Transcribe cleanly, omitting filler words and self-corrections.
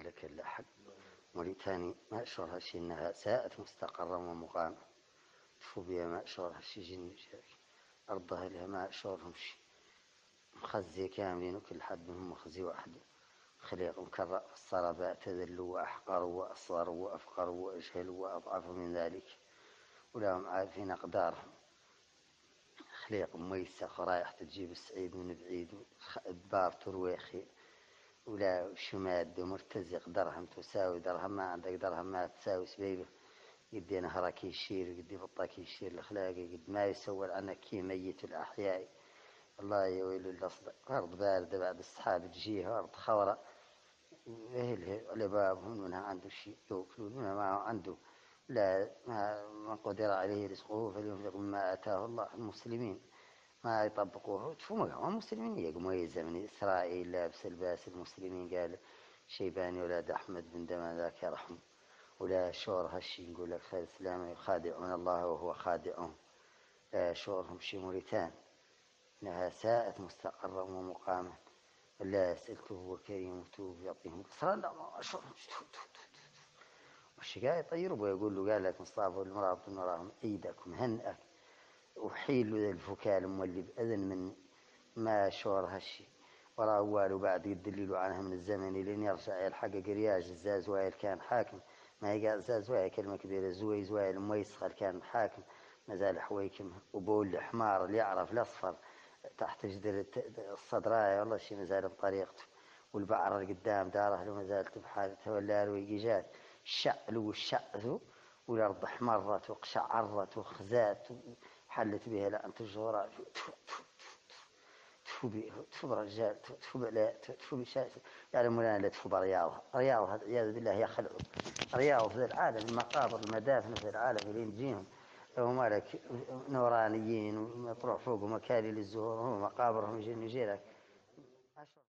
لك إلا حق. موريتاني ما أشعر هالشي إنها ساءت مستقرا ومقاما، تفو بها ما أشعر هالشي جن أرضها لها ما أشعرهم شي مخزي كاملين، وكل حد منهم مخزي وحده، خليق مكرر في الصلبات، تذلوا وأحقروا وأصغروا وأفقروا وأجهلوا وأضعفوا من ذلك، ولا هم عارفين أقدارهم. خليق ميسخ رايح تجيب السعيد من بعيد، دبار ترويخي ولا شماد مرتزق، درهم تساوي درهم، ما عندك درهم ما تساوي سبيبه. قد نهرك يشير قد بطك يشير الأخلاقي، قد ما يسول عنك كي ميت الأحياء. الله يا ويل الأصدق، أرض باردة بعد السحاب تجيها، أرض خورة أهله على بابهم، منها عنده شيء يوكلون، منها ما عنده لا ما قدر عليه رزقه فلينفق مما آتاه الله. المسلمين ما يطبقوه تفهموا، المسلمين يقوموا يزمن إسرائيل لابس الباس المسلمين، قال شيباني ولاد أحمد بن دمان ذاك يرحم، ولا شور هالشي نقول لك خير الإسلام يخادعون الله وهو خادعهم. لا شورهم شي موريتان إنها ساءت مستقرا ومقاما، لا سألته هو كريم وتوب يعطيهم قصرا، لا ما شورهم والشقاء يطيروا ويقول له قال لك مصطفى المرأة نراهم أيدكم هنأك، وحيل ذا الفكال مولي بأذن من ما شور هالشي. ورا أول وبعد يدللوا عنها من الزمن لين يرجع يلحق رياج الزازوائل كان حاكم، ما يقال زازوائل كلمة كبيرة، زويل ميسخر كان حاكم ما زال حويكم، وبول الحمار اللي يعرف الأصفر تحت جدر الصدراية والله شي ما زال بطريقته، والبعرة اللي قدام داره لو ما زالت بحالتها، ولا روي جات الشعلو والشعثو، والأرض احمرت وقشعرت وخزات وحلت بها لأن تجورات. تفو برجال تفو بعلاء تفو بشاش يعلمون لا تفو برياضها. رياض هذا عياذ بالله يخلع رياض في العالم، المقابر المدافن في العالم اللي نجيهم لو مالك نورانيين ومطروح فوق مكاري للزهور، هم مقابرهم يجي لك.